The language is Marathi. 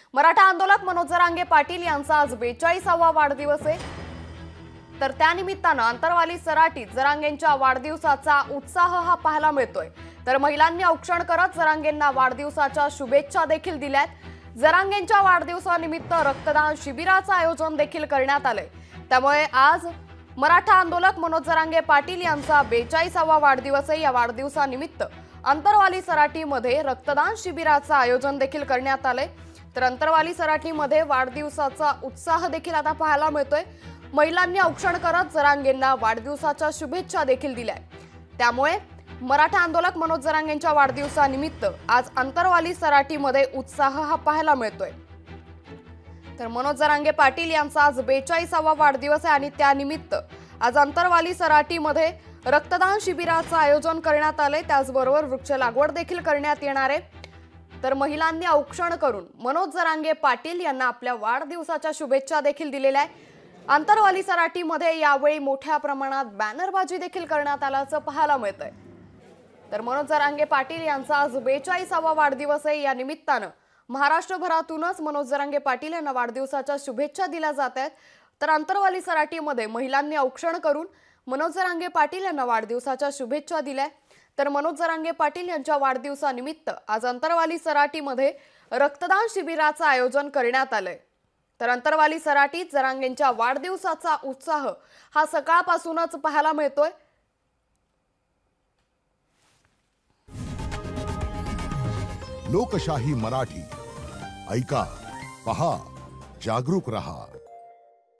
मराठा आंदोलक मनोज जरांगे पाटील यांचा आज 42वा वाढदिवस आहे। तर त्यानिमित्तानं अंतरवाली सराटीत जरांगेंच्या वाढदिवसाचा उत्साह हा पाहायला मिळतोय। तर महिलांनी औक्षण करत जरांगेंना वाढदिवसाच्या शुभेच्छा देखील दिल्यात। जरांगेंच्या वाढदिवसानिमित्त रक्तदान शिबिराचं आयोजन देखील करण्यात आलंय। त्यामुळे आज मराठा आंदोलक मनोज जरांगे पाटील यांचा 42वा वाढदिवस आहे। या वाढदिवसानिमित्त अंतरवाली सराटीमध्ये रक्तदान शिबिराचं आयोजन देखील करण्यात आलंय। तर अंतरवाली सराटीमध्ये वाढदिवसाचा उत्साह देखील आता पाहायला मिळतोय। महिलांनी औक्षण करत जरांगेंना वाढदिवसाच्या शुभेच्छा देखील दिल्या। त्यामुळे मराठा आंदोलक मनोज जरांगेंच्या वाढदिवसानिमित्त आज अंतरवाली सराटीमध्ये उत्साह हा पाहायला मिळतोय। तर मनोज जरांगे पाटील यांचा आज 42वा वाढदिवस आहे आणि त्यानिमित्त आज अंतरवाली सराटीमध्ये रक्तदान शिबिराचं आयोजन करण्यात आलंय। त्याचबरोबर वृक्ष लागवड देखील करण्यात येणार आहे। तर महिलांनी औक्षण करून मनोज जरांगे पाटील यांना आपल्या वाढदिवसाच्या शुभेच्छा देखील दिलेल्या आहेत। अंतरवाली सराटीमध्ये यावेळी मोठ्या प्रमाणात बॅनरबाजी देखील करण्यात आल्याचं पाहायला मिळतंय। तर मनोज जरांगे पाटील यांचा आज 42वा वाढदिवस आहे। या निमित्तानं महाराष्ट्रभरातूनच मनोज जरांगे पाटील यांना वाढदिवसाच्या शुभेच्छा दिल्या जात आहेत। तर अंतरवाली सराटीमध्ये महिलांनी औक्षण करून मनोज जरांगे पाटील यांना वाढदिवसाच्या शुभेच्छा दिल्या। तर मनोज जरांगे पाटील यांच्या वाढदिवसानिमित्त आज अंतरवाली सराटीमध्ये रक्तदान शिबिराचं आयोजन करण्यात आलंय। तर अंतरवाली सराटीत जरांगेंच्या वाढदिवसाचा उत्साह हा सकाळपासूनच पाहायला मिळतोय। लोकशाही मराठी ऐका, पहा, जागरूक रहा।